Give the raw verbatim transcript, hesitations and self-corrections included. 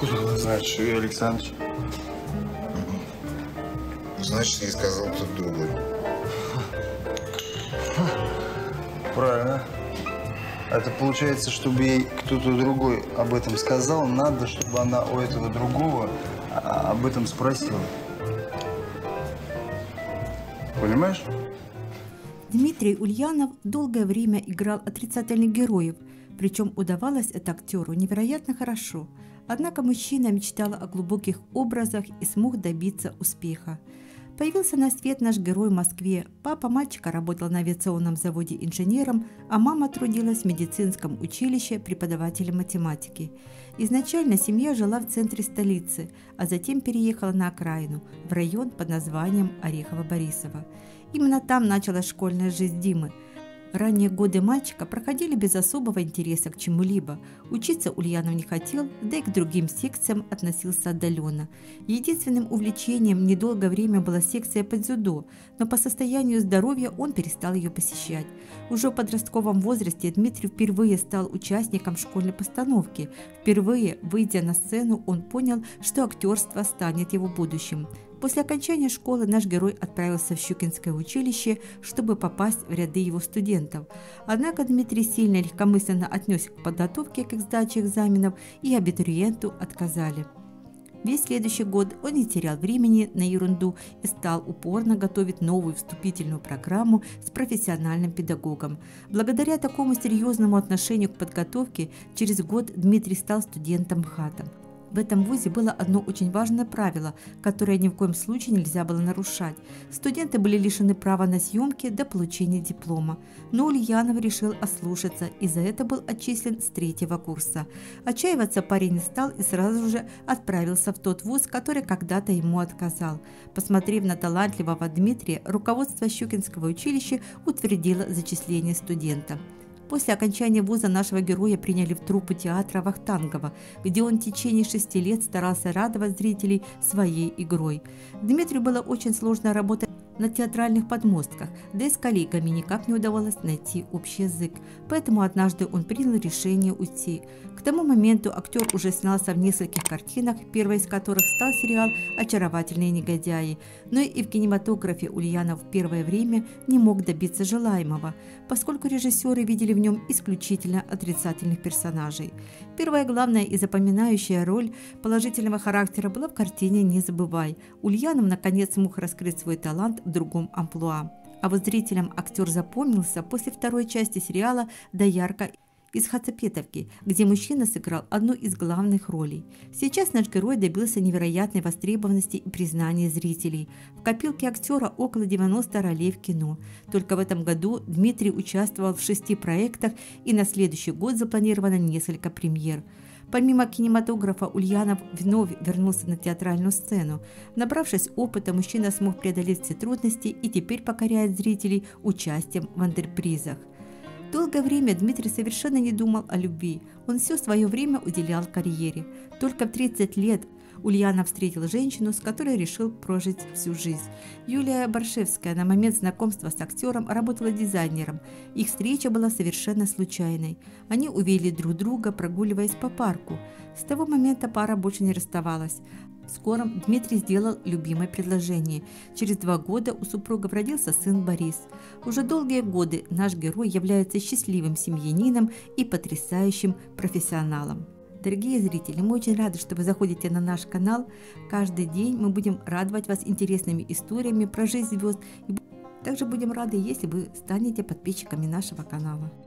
Откуда вы знаете, что Юрий Александрович? Значит, ей сказал кто-то другой. Правильно. Это получается, чтобы ей кто-то другой об этом сказал, надо, чтобы она у этого другого об этом спросила. Понимаешь? Дмитрий Ульянов долгое время играл отрицательных героев, причем удавалось это актеру невероятно хорошо. Однако мужчина мечтал о глубоких образах и смог добиться успеха. Появился на свет наш герой в Москве. Папа мальчика работал на авиационном заводе инженером, а мама трудилась в медицинском училище преподавателем математики. Изначально семья жила в центре столицы, а затем переехала на окраину, в район под названием Орехово-Борисово. Именно там началась школьная жизнь Димы. Ранние годы мальчика проходили без особого интереса к чему-либо. Учиться Ульянов не хотел, да и к другим секциям относился отдаленно. Единственным увлечением недолгое время была секция по дзюдо, но по состоянию здоровья он перестал ее посещать. Уже в подростковом возрасте Дмитрий впервые стал участником школьной постановки. Впервые, выйдя на сцену, он понял, что актерство станет его будущим. После окончания школы наш герой отправился в Щукинское училище, чтобы попасть в ряды его студентов. Однако Дмитрий сильно легкомысленно отнесся к подготовке к сдаче экзаменов, и абитуриенту отказали. Весь следующий год он не терял времени на ерунду и стал упорно готовить новую вступительную программу с профессиональным педагогом. Благодаря такому серьезному отношению к подготовке, через год Дмитрий стал студентом МХАТом. В этом вузе было одно очень важное правило, которое ни в коем случае нельзя было нарушать. Студенты были лишены права на съемки до получения диплома. Но Ульянов решил ослушаться и за это был отчислен с третьего курса. Отчаиваться парень не стал и сразу же отправился в тот вуз, который когда-то ему отказал. Посмотрев на талантливого Дмитрия, руководство Щукинского училища утвердило зачисление студента. После окончания вуза нашего героя приняли в труппу театра Вахтангова, где он в течение шести лет старался радовать зрителей своей игрой. Дмитрию было очень сложно работать на театральных подмостках, да и с коллегами никак не удавалось найти общий язык, поэтому однажды он принял решение уйти. К тому моменту актер уже снялся в нескольких картинах, первой из которых стал сериал «Очаровательные негодяи», но и в кинематографе Ульянов в первое время не мог добиться желаемого, поскольку режиссеры видели в нем исключительно отрицательных персонажей. Первая главная и запоминающая роль положительного характера была в картине «Не забывай». Ульянов наконец смог раскрыть свой талант в другом амплуа. А вот зрителям актер запомнился после второй части сериала «Доярка» из Хацапетовки, где мужчина сыграл одну из главных ролей. Сейчас наш герой добился невероятной востребованности и признания зрителей. В копилке актера около девяноста ролей в кино. Только в этом году Дмитрий участвовал в шести проектах, и на следующий год запланировано несколько премьер. Помимо кинематографа, Ульянов вновь вернулся на театральную сцену. Набравшись опыта, мужчина смог преодолеть все трудности и теперь покоряет зрителей участием в антрепризах. Долгое время Дмитрий совершенно не думал о любви. Он все свое время уделял карьере. Только в тридцать лет Ульянов встретил женщину, с которой решил прожить всю жизнь. Юлия Баршевская на момент знакомства с актером работала дизайнером. Их встреча была совершенно случайной. Они увидели друг друга, прогуливаясь по парку. С того момента пара больше не расставалась. В скором Дмитрий сделал любимое предложение. Через два года у супругов родился сын Борис. Уже долгие годы наш герой является счастливым семьянином и потрясающим профессионалом. Дорогие зрители, мы очень рады, что вы заходите на наш канал. Каждый день мы будем радовать вас интересными историями про жизнь звезд. И также будем рады, если вы станете подписчиками нашего канала.